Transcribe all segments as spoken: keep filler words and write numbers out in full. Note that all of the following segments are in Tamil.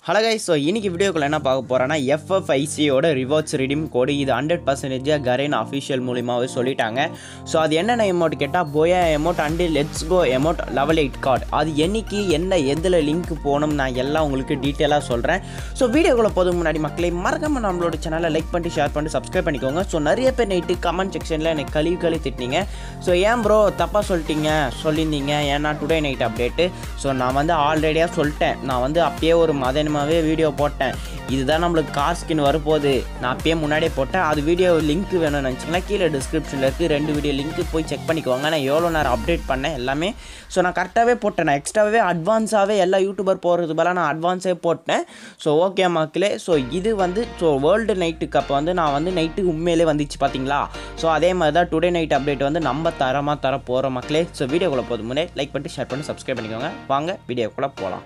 Hello guys, so இன்னைக்கு வீடியோக்குள்ள என்ன பார்க்க போறேன்னா F F I C ஓட ரிவார்ட்ஸ் redeem கோட் இது one hundred percent Garena official மூலமாவே சொல்லிட்டாங்க. சோ அது என்னென்ன எமோட் கேட்டா Booyah Emote and Let's Go Emote level eight card. அது என்னைக்கு என்ன எதுல லிங்க் போணும் நான் எல்லாம் உங்களுக்கு டீடைலா சொல்றேன். சோ வீடியோக்குள்ள போறதுக்கு முன்னாடி மக்களே மறக்காம நம்மளோட சேனலை லைக் பண்ணி ஷேர் பண்ணி Subscribe பண்ணிக்கோங்க. சோ நிறைய பேர் நைட் கமெண்ட் செக்ஷன்ல எனக்கு கழுவி கழுவி திட்டினீங்க. சோ ஏன் bro தப்பா சொல்லிட்டீங்க சொல்லிருந்தீங்க ஏன்னா டுடே நைட் அப்டேட். சோ நான் வந்து ஆல்ரெடியா சொல்லிட்டேன். நான் வந்து அப்பயே ஒரு மதன் வீடியோ போட்டேன் இதுதான் நம்மளுக்கு கார் ஸ்கின் வரப்போகுது நான் அப்பயே முன்னாடியே போட்டேன் அது வீடியோ லிங்க் வேணும்னு நினச்சிங்கன்னா கீழே டிஸ்கிரிப்ஷனில் இருக்குது ரெண்டு வீடியோ லிங்க் போய் செக் பண்ணிக்கோங்க நான் எவ்வளோ நேரம் அப்டேட் பண்ணேன் எல்லாமே ஸோ நான் கரெக்டாகவே போட்டேன் நான் எக்ஸ்ட்ராவே அட்வான்ஸாகவே எல்லா யூடியூபர் போகிறது போல நான் அட்வான்ஸே போட்டேன் ஸோ ஓகே மக்களே ஸோ இது வந்து ஸோ வேர்ல்டு நைட்டுக்கு அப்போ வந்து நான் வந்து நைட்டுக்கு உண்மையிலே வந்துச்சு பார்த்தீங்களா ஸோ அதே மாதிரி தான் டுடே நைட் அப்டேட் வந்து நம்ம தரமாக தர போகிறோம் மக்களே ஸோ வீடியோக்குள்ளே போதும் முன்னே லைக் பண்ணி ஷேர் பண்ணி சப்ஸ்கிரைப் பண்ணிக்கோங்க வாங்க வீடியோக்குள்ளே போகலாம்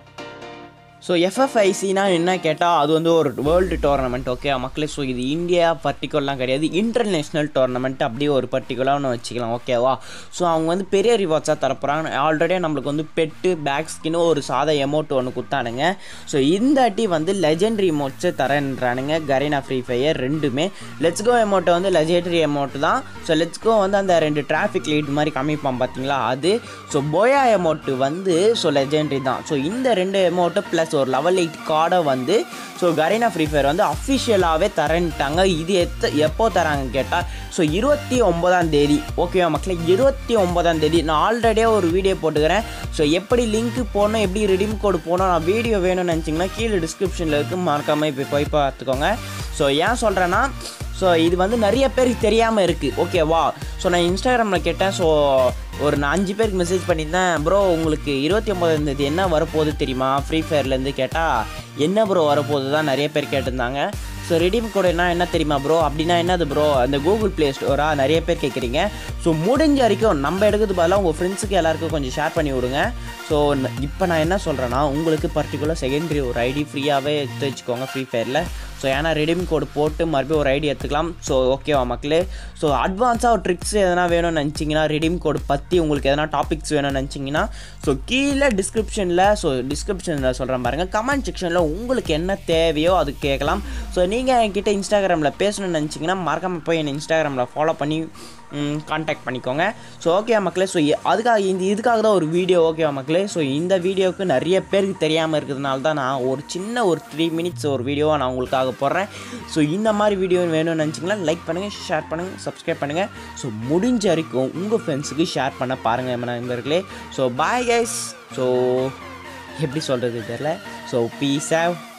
so F F I C னா என்ன கேட்டால் அது வந்து ஒரு வேர்ல்டு டோர்னமெண்ட் ஓகே மக்களே ஸோ இது இந்தியா பர்டிகுலர்லாம் கிடையாது இன்டர்நேஷ்னல் டோர்னமெண்ட் அப்படியே ஒரு பர்டிகுலராக ஒன்று வச்சுக்கலாம் ஓகேவா ஸோ அவங்க வந்து பெரிய ரிவார்ட்ஸாக தரப்போகிறாங்க ஆல்ரெடியே நம்மளுக்கு வந்து பெட்டு பேக் ஸ்கின்னு ஒரு சாதா எமோட் ஒன்று கொடுத்தானுங்க ஸோ இந்த அட்டி வந்து லெஜெண்டரி எமோட்ஸை தரேன்றானுங்க Garena ஃப்ரீ ஃபயர் ரெண்டுமே லெட்ஸ் கோ எமோட்டை வந்து லெஜெண்டரி எமோட் தான் ஸோ லெட்ஸ் கோ வந்து அந்த ரெண்டு டிராஃபிக் லைட் மாதிரி காமிப்பான் பார்த்தீங்களா அது ஸோ Booyah எமோட்டு வந்து ஸோ லெஜெண்டரி தான் ஸோ இந்த ரெண்டு எமோட்டு ப்ளஸ் ஒரு லெவல் எயிட் கார்டை வந்து ஸோ Garena ஃப்ரீ ஃபயர் வந்து அஃபிஷியலாகவே தரேன்ட்டாங்க இது எத்த எப்போ தராங்க கேட்டால் ஸோ இருபத்தி ஒன்பதாம் தேதி ஓகேவா மக்களே இருபத்தி ஒன்பதாம் தேதி நான் ஆல்ரெடியே ஒரு வீடியோ போட்டுக்கிறேன் ஸோ எப்படி லிங்க் போடணும் எப்படி ரிடீம் கோடு போடணும் நான் வீடியோ வேணும்னு நினச்சிங்கன்னா கீழே டிஸ்கிரிப்ஷனில் இருக்குது மறக்காமல் இப்போ போய் பார்த்துக்கோங்க ஸோ ஏன் சொல்கிறேன்னா ஸோ இது வந்து நிறைய பேருக்கு தெரியாமல் இருக்குது ஓகேவா ஸோ நான் இன்ஸ்டாகிராமில் கேட்டேன் ஸோ ஒரு நான் அஞ்சு பேருக்கு மெசேஜ் பண்ணியிருந்தேன் ப்ரோ உங்களுக்கு இருபத்தி ஒம்பதாம் தேதி என்ன வரப்போகுது தெரியுமா ஃப்ரீ ஃபயர்லேருந்து கேட்டால் என்ன ப்ரோ வரப்போகுது தான் நிறைய பேர் கேட்டிருந்தாங்க ஸோ ரெடீம் கோட் என்ன என்ன தெரியுமா ப்ரோ அப்படின்னா என்னது ப்ரோ அந்த கூகுள் ப்ளே ஸ்டோராக நிறைய பேர் கேட்குறீங்க ஸோ முடிஞ்ச வரைக்கும் நம்ம எடுக்கிறது பதிலாக உங்கள் ஃப்ரெண்ட்ஸுக்கு எல்லாருக்கும் கொஞ்சம் ஷேர் பண்ணி விடுங்க ஸோ இப்போ நான் என்ன சொல்கிறேன்னா உங்களுக்கு பர்டிகுலர் செகண்டரி ஒரு ஐடி ஃப்ரீயாகவே எடுத்து வச்சுக்கோங்க ஃப்ரீ ஃபயரில் ஸோ ஏன்னா ரெடீம் கோடு போட்டு மறுபடியும் ஒரு ஐடி எடுத்துக்கலாம் ஸோ ஓகேவா மக்களே ஸோ அட்வான்ஸாக ஒரு ட்ரிக்ஸ் எதனா வேணும்னு நினச்சிங்கன்னா ரெடீம் கோடு பற்றி உங்களுக்கு எதனா டாபிக்ஸ் வேணும்னு நினச்சிங்கன்னா ஸோ கீழே டிஸ்கிரிப்ஷனில் ஸோ டிஸ்கிரிப்ஷனில் சொல்கிறேன் பாருங்கள் கமெண்ட் செக்ஷனில் உங்களுக்கு என்ன தேவையோ அது கேட்கலாம் ஸோ நீங்கள் என்கிட்ட இன்ஸ்டாகிராமில் பேசணும்னு நினச்சிங்கன்னா மறக்காமல் போய் என் இன்ஸ்டாகிராமில் ஃபாலோ பண்ணி கான்டாக்ட் பண்ணிக்கோங்க ஸோ ஓகே மக்களே ஸோ அதுக்காக இந்த இதுக்காக தான் ஒரு வீடியோ ஓகேவா மக்களே ஸோ இந்த வீடியோவுக்கு நிறைய பேருக்கு தெரியாமல் இருக்கிறதுனால தான் நான் ஒரு சின்ன ஒரு த்ரீ மினிட்ஸ் ஒரு வீடியோவை நான் உங்களுக்காக போடுறேன் ஸோ இந்த மாதிரி வீடியோ வேணும்னு நினச்சிங்கன்னா லைக் பண்ணுங்கள் ஷேர் பண்ணுங்கள் சப்ஸ்கிரைப் பண்ணுங்கள் ஸோ முடிஞ்ச வரைக்கும் உங்கள் ஃப்ரெண்ட்ஸுக்கு ஷேர் பண்ண பாருங்கள் நண்பர்களே ஸோ பாய் கைஸ் ஸோ எப்படி சொல்கிறது தெரியல ஸோ பீஸ் ஆவ்